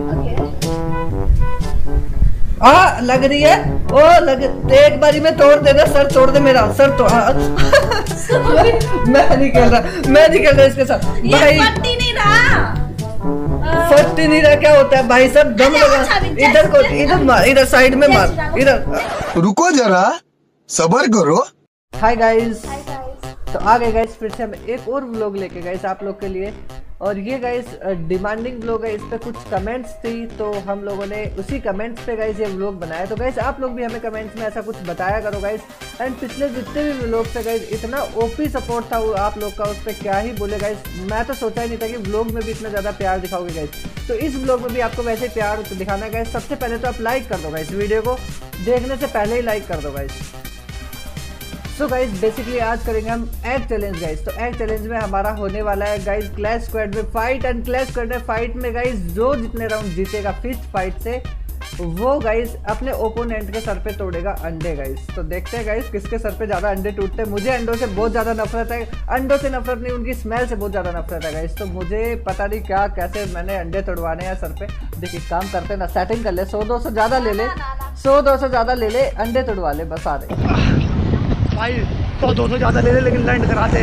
लग रही है। ओ लग एक बारी में तोड़ देना, सर तोड़ दे मेरा, सर तो मैं नहीं खेल रहा इसके साथ भाई। फटी नहीं रहा, फटी नहीं रहा क्या होता है भाई? सब दम लगा। इधर को इधर मार, इधर साइड में मार, इधर। रुको जरा सब्र करो। हाय गाइस, तो आ गए गाइस फिर से हम एक और व्लॉग लेके गाइस आप लोग के लिए। और ये गाइस डिमांडिंग व्लॉग है, इस पे कुछ कमेंट्स थी तो हम लोगों ने उसी कमेंट्स पे गाइस ये व्लॉग बनाया। तो गाइस आप लोग भी हमें कमेंट्स में ऐसा कुछ बताया करो गाइस। एंड पिछले जितने भी व्लॉग थे गाइस इतना ओपी सपोर्ट था वो आप लोग का, उस पर क्या ही बोले गाइस। मैं तो सोचा ही नहीं था कि व्लॉग में भी इतना ज़्यादा प्यार दिखाओगे गाइस। तो इस व्लॉग में भी आपको वैसे प्यार दिखाना है गाइस। सबसे पहले तो आप लाइक कर दो गाइस, वीडियो को देखने से पहले ही लाइक कर दो गाइस। सो गाइज बेसिकली आज करेंगे हम एग चैलेंज गाइज। तो एग चैलेंज में हमारा होने वाला है गाइज क्लैश स्क्वाड में फाइट। एंड क्लैश स्क्वाड में फाइट में गाइज जो जितने राउंड जीतेगा फिस्ट फाइट से वो गाइज अपने ओपोनेंट के सर पे तोड़ेगा अंडे गाइज। तो देखते हैं गाइज किसके सर पे ज़्यादा अंडे टूटते हैं। मुझे अंडों से बहुत ज़्यादा नफरत है, अंडों से नफरत नहीं उनकी स्मेल से बहुत ज़्यादा नफरत है गाइज। तो मुझे पता नहीं क्या कैसे मैंने अंडे तोड़वाने हैं सर पे। देखिए काम करते ना, सेटिंग कर ले, 100-200 ज़्यादा ले ले, 100-200 ज़्यादा ले ले, अंडे तोड़वा ले बस। आ रहे भाई 100-200 ज़्यादा ले ले लेकिन लैंड करा दे।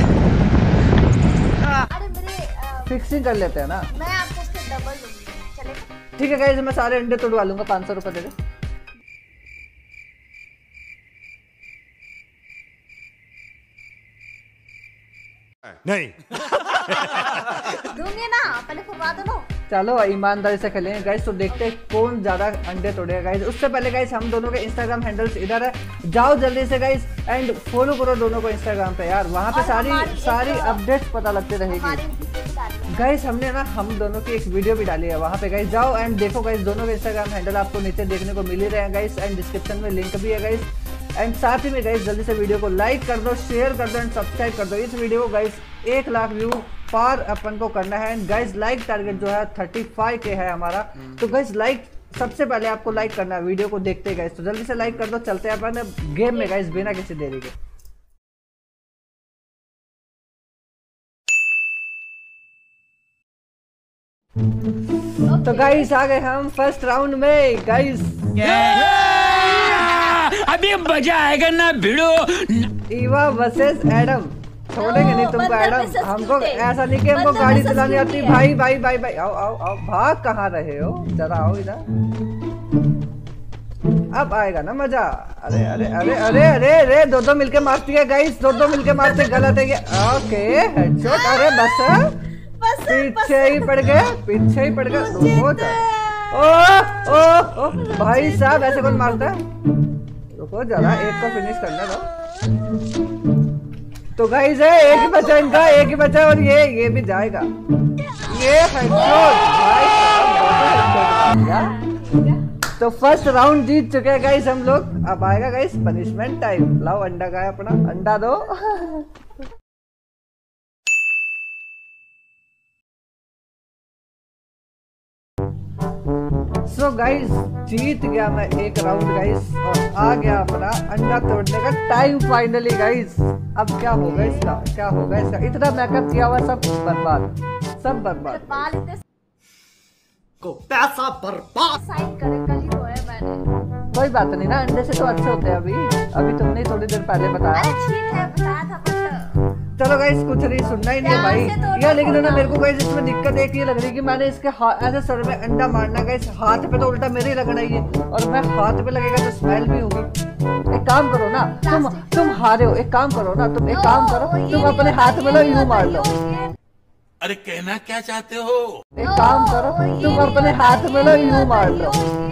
अरे मेरे फिक्सिंग कर लेते हैं ना, मैं आपको उससे डबल दूंगी, चलेगा? ठीक है गाइस, मैं सारे अंडे तोड़वा लूंगा, 500 रुपए दे दे। नहीं दूंगी ना, पहले फुलवा दो ना। चलो ईमानदारी से खेलेंगे गाइस। तो देखते हैं कौन ज्यादा अंडे तोड़ेगा गाइस। उससे पहले गाइस हम दोनों के इंस्टाग्राम हैंडल्स इधर है, जाओ जल्दी से गाइस एंड फॉलो करो दोनों को इंस्टाग्राम पे यार। वहाँ पे सारी अपडेट्स पता लगती रहेगी गाइस। हमने ना हम दोनों की एक वीडियो भी डाली है वहाँ पे गाइस, जाओ एंड देखो गाइस। दोनों के इंस्टाग्राम हैंडल आपको नीचे देखने को मिल ही रहे हैं गाइस एंड डिस्क्रिप्शन में लिंक भी है गाइस। एंड साथ ही में गाइस जल्दी से वीडियो को लाइक कर दो, शेयर कर दो एंड सब्सक्राइब कर दो। इस वीडियो को गाइस 1 लाख व्यू पार अपन को करना है। एंड गाइस लाइक टारगेट जो है 35K है हमारा। तो गाइस लाइक सबसे पहले आपको लाइक करना है वीडियो को देखते गाइस। तो जल्दी से लाइक कर दो, चलते हैं अपन गेम में गाइस बिना किसी देरी के। तो गाइस आ गए हम फर्स्ट राउंड में गाइस। अभी मजा आएगा ना भिड़ो। ईवा वर्सेस एडम, छोड़ेंगे नहीं तुमको एडम। हमको ऐसा नहीं कि हमको गाड़ी चलानी आती। भाई भाई भाई भाई आओ आओ आओ, भाग कहाँ रहे हो, जरा आओ इधर, अब आएगा ना मजा। अरे अरे अरे अरे अरे अरे दो मिलके मारती है गाइस, दो मिलके मारते गलत है ये। Okay headshot. अरे बस पीछे ही पड़ गए, पीछे ही पड़ गए। ओ भाई साहब ऐसे कौन मारता है? रुको जरा एक को फिनिश करने दो। तो गाइस है एक ही बचा इनका, एक ही बचा और ये भी जाएगा। ये हेडशॉट भाई साहब। तो फर्स्ट राउंड जीत चुके हैं गाइस हम लोग। अब आएगा गाइस पनिशमेंट टाइम। लाओ अंडा का अपना, अंडा दो। सो गाइस जीत गया मैं एक राउंड गाइस और आ गया अपना अंडा तोड़ने का टाइम फाइनली गाइस। अब क्या होगा इसका, क्या होगा इसका? इतना मेकअप किया हुआ सब बर्बाद, सब बर्बाद। को पैसा बर्बाद। साइन करे कल ही धोया मैंने। कोई बात नहीं ना, अंडे से तो अच्छे होते हैं। अभी तुमने थोड़ी देर पहले बताया। अरे ठीक है बताया था बट चलो गाइस कुछ नहीं, सुनना ही नहीं भाई यार। लेकिन ना मेरे को गाइस इसमें दिक्कत एक ये लग रही है कि मैंने इसके ऐसे सर में अंडा मारना गाइस, हाथ पे तो उल्टा मेरे ही लगना ही है और मैं हाथ पे लगेगा तो स्मेल भी होगी। एक काम करो ना, तुम हारे हो, एक काम करो ना, तुम एक काम करो, तुम अपने हाथ में लो, यूं मार लो। अरे कहना क्या चाहते हो? एक काम करो, तुम अपने हाथ में लो, यूं मार लो।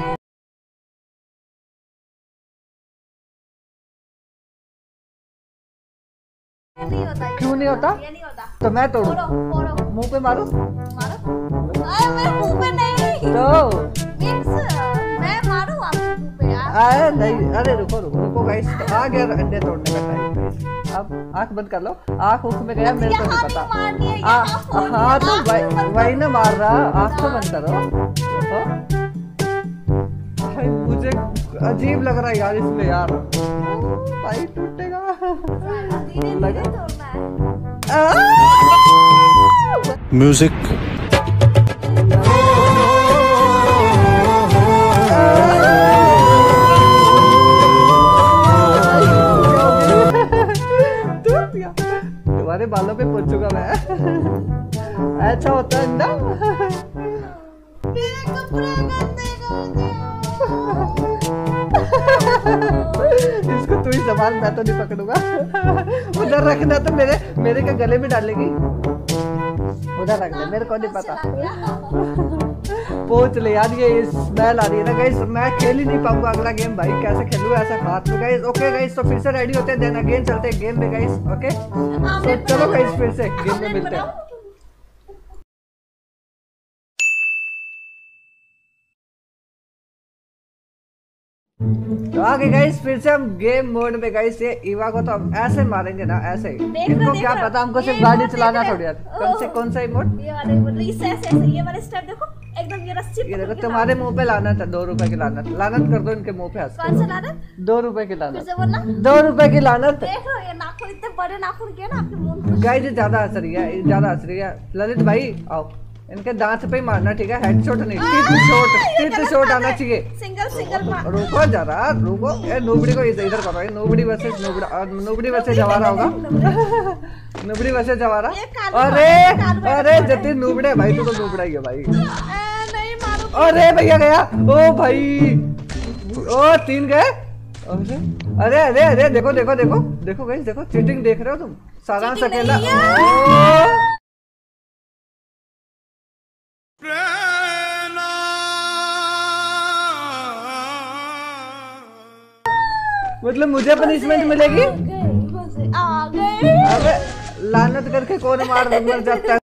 क्यों नहीं होता? ये नहीं होता। तो मैं तोड़ू, मुंह पे मारो। मेरे मुंह पे नहीं। तो मैं मारूं आपके मुंह पे यार। अरे नहीं, अरे रुको गाइस। तो आ गया अंडे तोड़ने का टाइम। अब आंख बंद कर लो। आंख उख में गया मेरे को नहीं पता। हाँ तो वही ना मार रहा, आंख तो बंद करो। भाई मुझे अजीब लग रहा है यार इसमें यार। भाई टूटेगा म्यूजिक। बालों पे पूछूंगा मैं। ऐसा होता है ना। मेरे कपड़े गंदे कर दिया। इसको तू ही संभाल, मैं तो नहीं पकड़ूंगा। उधर रखना तो मेरे के गले में डालेगी। उधर रख दे, मेरे को नहीं पता। पहुंच ले यार, ये स्मेल आ रही है ना गाइस, मैं खेल ही नहीं पाऊंगा अगला गेम भाई। कैसे खेलूं ऐसा हाथ में गाइस। ओके गाइस, तो फिर से रेडी होते हैं, देन अगेन चलते हैं गेम में गाइस। ओके तो चलो गाइस, फिर से गेम में मिलते हैं। तो आगे गाइस, फिर से हम गेम मोड में गाइस। ये ईवा को तो हम ऐसे मारेंगे ना, ऐसे ही। इनको क्या पता, हमको सिर्फ गाड़ी चलाना थोड़ी आता। कौन सा इमोट? ये वाले इमोट, ऐसे ये वाले स्टेप देखो, एकदम ये रस्सी। ये देखो, तुम्हारे मुंह पे लानत है, 2 रुपए की लानत। लानत कर दो इनके मुंह पे हंस। कौन सा लानत? 2 रुपए की फिर लानत। से बोलना। 2 रुपए की लानत। देखो ये नाखून, इतने बड़े नाखून के ना आपके मुंह में। गाइस, ज्यादा हंस रही है, ज्यादा हंस रही है। ललित भाई आओ, इनके दांत पे ही मारना, ठीक है? हेडशॉट नहीं, टीथ शॉट आना चाहिए। सिंगल मार। रुको जरा, रुको। ये नोबड़ी को इधर करो। ये nobody versus nobody versus Jawara होगा। Nobody versus Jawara. अरे जतिन नोबड़े भाई, तू तो नोबड़ा ही है भाई। नहीं मारो। अरे भैया गया। ओ भाई, ओ 3 गए। अरे अरे अरे, देखो देखो देखो देखो गाइस, देखो चीटिंग देख रहे हो तुम। सारांश अकेला। मतलब मुझे पनिशमेंट मिलेगी? आ गए। अबे लानत करके कौन मर जाता है।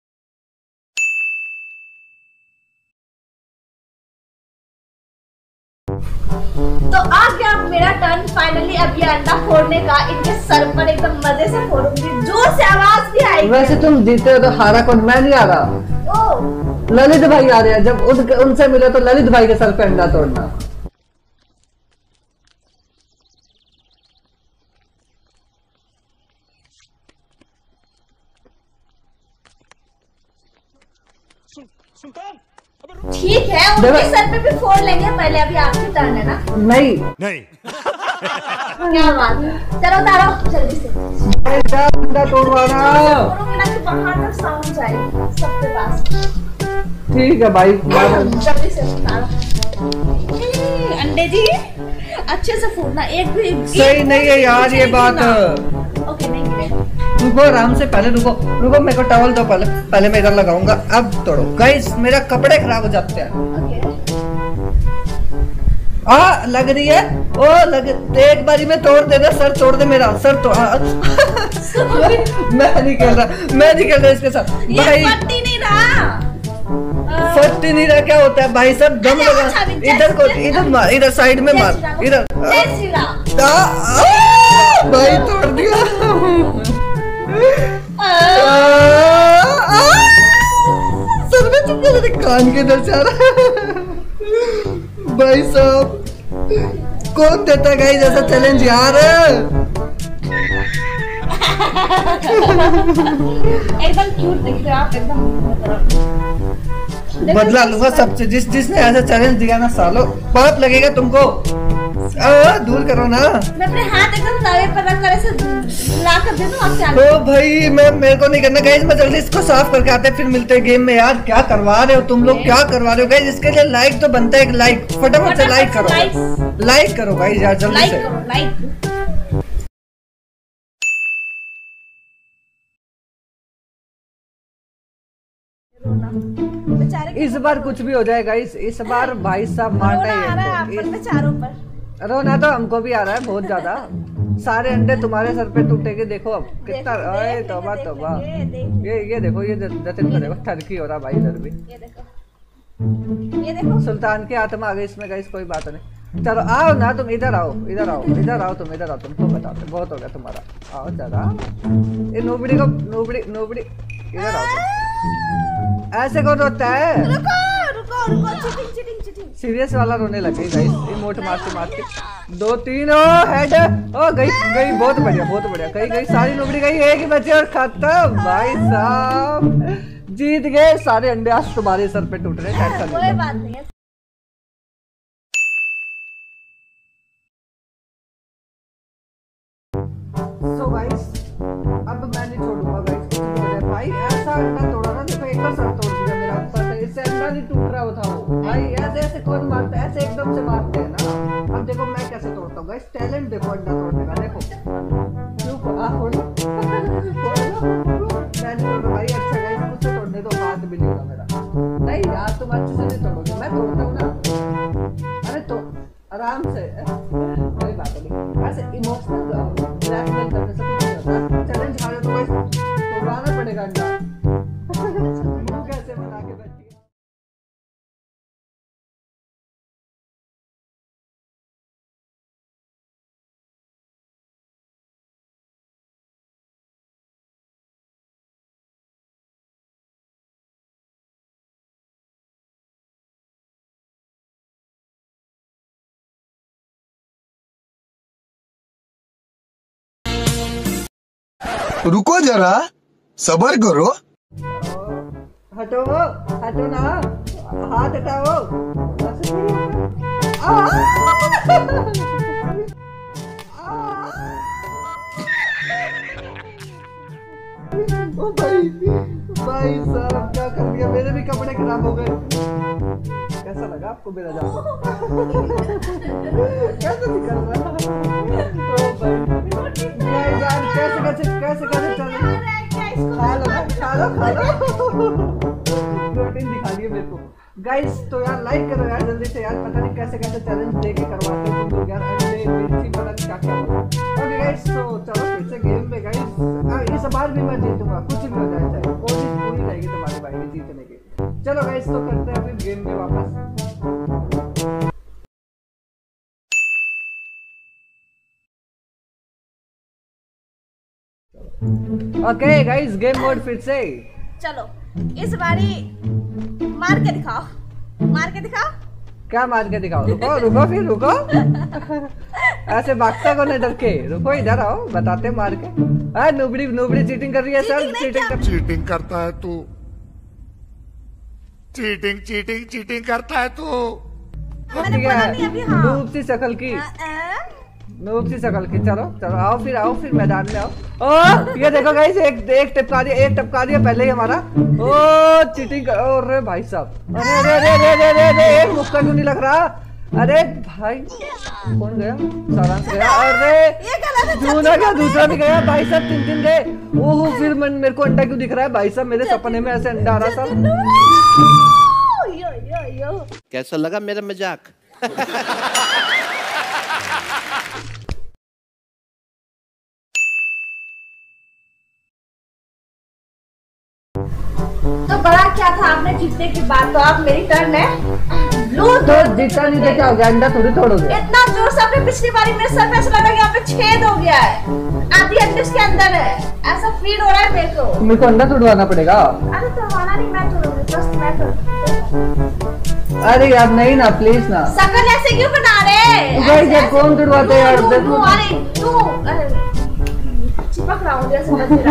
तो आ गया मेरा टर्न फाइनली। अब ये अंडा फोड़ने का, इनके सर पर एकदम मजे से फोड़ूंगी, जोर से आवाज भी आएगी। वैसे तुम जीते हो तो हारा कौन? मैं नहीं आ रहा, ओ ललित भाई आ रहे हैं। जब उनसे मिले तो ललित भाई के सर पे अंडा तोड़ना। ठीक है, उनके सर पे भी फोड़ लेंगे, पहले अभी आपकी टर्न है ना। नहीं क्या बात है, चलो उतारो जल्दी से। अंडा तोड़वाना। फोड़ोगे ना तो बाहर तक साउंड जाएगी सबके पास। ठीक है भाई, जल्दी से उतारो। अंडे जी अच्छे से फोड़ना, एक भी सही नहीं है यार ये बात। ओके नहीं गिरे। रुको आराम से, पहले रुको रुको, मेरे को टॉवल दो पहले मैं इधर लगाऊंगा। अब तोड़ो गाइस, मेरा कपड़े खराब हो जाते हैं। लग रही है। ओ लग, एक बारी में तोड़ देना। सर तोड़ दे मेरा, सर तो मैं नहीं खेल रहा इसके साथ भाई। फटी नहीं रहा। फटी नहीं रहा क्या होता है भाई? सब दम लगा। इधर को, इधर मार, इधर साइड में मार, इधर। भाई तोड़ दिया। सर में चुप, मेरे कान के इधर से आ रहा। भाई साहब कौन देता है गाइस ऐसा चैलेंज यार? एकदम क्यूट दिख रहे हो आप, एकदम बदला लूंगा सबसे। जिसने ऐसा चैलेंज दिया ना, सालो पाप लगेगा तुमको। दूर करो ना। मैं अपने हाथ एकदम तवे पर रख कर ऐसे ला कर दे दूं आपसे। ओ भाई, मेरे को नहीं करना गाइस। मैं जल्दी इसको साफ करके आते हैं, फिर मिलते हैं गेम में। यार क्या करवा रहे हो तुम लोग, क्या करवा रहे हो गाइस? इसके लिए लाइक तो बनता है, एक लाइक फटाफट से लाइक करो। लाइक करो गाइस यार, जल्दी से लाइक। इस बार कुछ भी हो जाए गाइस, इस बार भाई साहब मारना ही है। चारों पर रोना तो हमको भी आ रहा है बहुत ज्यादा। सारे अंडे तुम्हारे सर पे टूटेंगे। देखो अब कितना। अरे तौबा तौबा। ये देखो, ये जतिन को देखो, ठरकी हो रहा भाई इधर भी। ये देखो सुल्तान की आत्मा आ गई इसमें गाइस, कोई बात नहीं। चलो आओ ना तुम, इधर आओ तुम इधर आओ। तुमको बताते, बहुत हो गया तुम्हारा। आओ जरा, ये नोबड़ी इधर आओ तुम। ऐसे कौन रोता है? रुको चीटिंग। सीरियस वाला रोने लगे गाइस, इमोट मारते 2-3। ओ हेड, ओ गई। बहुत बढ़िया। गई सारी नोबड़ी गई, एक ही बचे और खत्म। भाई साहब जीत गए। सारे अंडे आज तुम्हारे सर पे टूट रहे हैं। कोई बात नहीं है। सो गाइस, अब मैं नहीं छोड़ूंगा गाइस। भाई ऐसे ऐसे कौन मारता है, ऐसे एकदम से मारते हैं ना। अब देखो मैं कैसे तोड़ता हूँ गाइस, टैलेंट देखो अंडा तोड़ने का, देखो क्यों फोड़ लो मैंने तोड़ा भाई। अच्छा गाइस मुझसे तोड़ने दो, हाथ भी नहीं होगा मेरा। नहीं यार तुम अच्छे से नहीं तोड़ोगे, मैं तोड़ता हूँ ना। अरे तो आराम से, कोई बात नहीं। ऐसे इमोशनल ब्लैकमेल करने से कुछ नहीं होता। चैलेंज हारे तो गाइस तोड़वाना पड़ेगा अंडा। मुंह कैसे बना के बैठी है। रुको जरा, सबर करो। हटो ना, हाथ हटाओ। ओ भाई साहब क्या कर दिया, मेरे भी कपड़े खराब हो गए। कैसा लगा आपको मेरा जादू? कैसे निकल रहा? ओ भाई यार कैसे चल खा लो प्रोटीन दिखा दिए मेरे को गाइस। तो यार लाइक करो यार जल्दी से यार, पता नहीं कैसे चैलेंज देके करवाते हो तुम लोग यार, अंडे मिर्ची पता नहीं क्या ओके गाइस तो चलो फिर से गेम पे गाइस। इस बार भी मैं जीतूंगा, कुछ भी हो जाए चाहे, कोशिश पूरी रहेगी तुम्हारे भाई के जीतने की। चलो गाइस तो करते हैं फिर गेम में वापस। ओके गाइस गेम मोड फिर से। चलो इस बारी मार के दिखाओ, मार के दिखाओ। क्या मार के दिखाओ? रुको फिर रुको। ऐसे भागता को नहीं डर के, रुको इधर आओ बताते मार के। नुबड़ी चीटिंग कर रही है सर, चीटिंग करता है तू, चीटिंग करता है तू। नूब सी शकल की, नूब सी शकल की। चलो आओ फिर मैदान में आओ। ओ ये देखो गाइस एक टपका दिया पहले ही हमारा। ओ चीटिंग। अरे भाई साहब, अरे एक मुक्का क्यों नहीं लग रहा? अरे भाई कौन गया? सारांश गया। अरे दूसरा भी गया भाई साहब, 3 गए। ओहो फिर मेरे को अंडा क्यों दिख रहा है भाई साहब? मेरे सपने में ऐसे अंडा आ रहा था। कैसा लगा मेरा मजाक? तो बड़ा क्या था आपने जीतने की बात, तो आप मेरी टर्न है। ब्लू तो जीता नहीं तो क्या हो गया? अंडा थोड़ी तोड़ोगे। इतना जोर से आपने पिछली बारी मेरे सर पे ऐसा लगा कि यहाँ पे छेद हो गया है, आधी अंडे उसके अंदर है, ऐसा फील हो रहा है मेरे को। मेरे को अंडा तोड़वाना पड़ेगा। अरे तोड़वाना नहीं, मैं तोड़ूंगी, बस मैं तोड़ूंगी। अरे यार नहीं ना प्लीज ना। शकल ऐसे क्यों बना रहे? भाई जब कौन तोड़वाते यार? चिपक रहा हूँ जैसे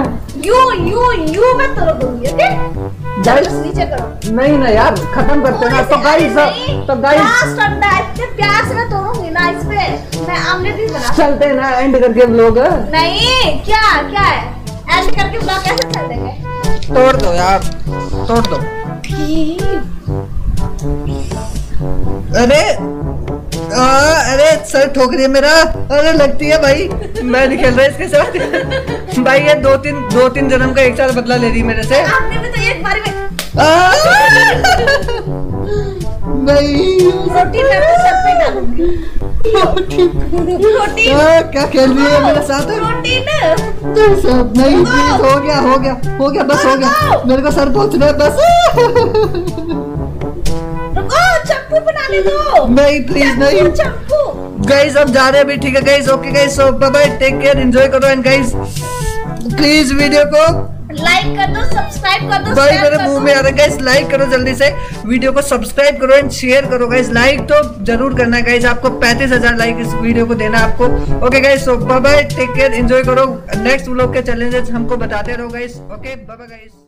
यू मैं तोड़ूंगी। ओके गाइस नीचे करो। नहीं ना यार खत्म करते ना। तो गाइस लास्ट अंडा इतने प्यार से मैं तोड़ूंगी ना, इस पे मैं आमलेट भी बना। चलते हैं ना एंड करके व्लॉग। नहीं क्या है एंड करके व्लॉग कैसे चल देंगे? तोड़ दो यार, तोड़ दो। अरे सर ठोक रही है मेरा। अरे लगती है भाई, मैं नहीं खेल रहा इसके साथ। भाई ये दो तीन जन्म का एक साथ बदला ले रही मेरे से। आपने भी तो एक बार में नहीं रोटी मैं तो सब पे डालूंगी। रोटी क्या खेल रही है मेरे साथ? रोटी ना सब नहीं प्लीज, हो गया बस हो गया। मेरे को सर पहुंचना है बस। चप्पू बनाने दो। नहीं प्लीज नहीं चप्पू। गाइस अब जा रहे हैं अभी, ठीक है guys? Okay guys so bye bye, take care, enjoy करो। एंड गाइस प्लीज वीडियो को लाइक कर दो, सब्सक्राइब कर दो। भाई मेरे मुंह में आ रहा है गाइस। लाइक करो जल्दी से, वीडियो को सब्सक्राइब करो एंड शेयर करो गाइस। लाइक तो जरूर करना है गाइस, आपको 35,000 लाइक इस वीडियो को देना आपको। Okay guys so bye bye, take care, enjoy करो। नेक्स्ट व्लॉग के चैलेंजेस हमको बताते रहो guys. Okay bye bye guys.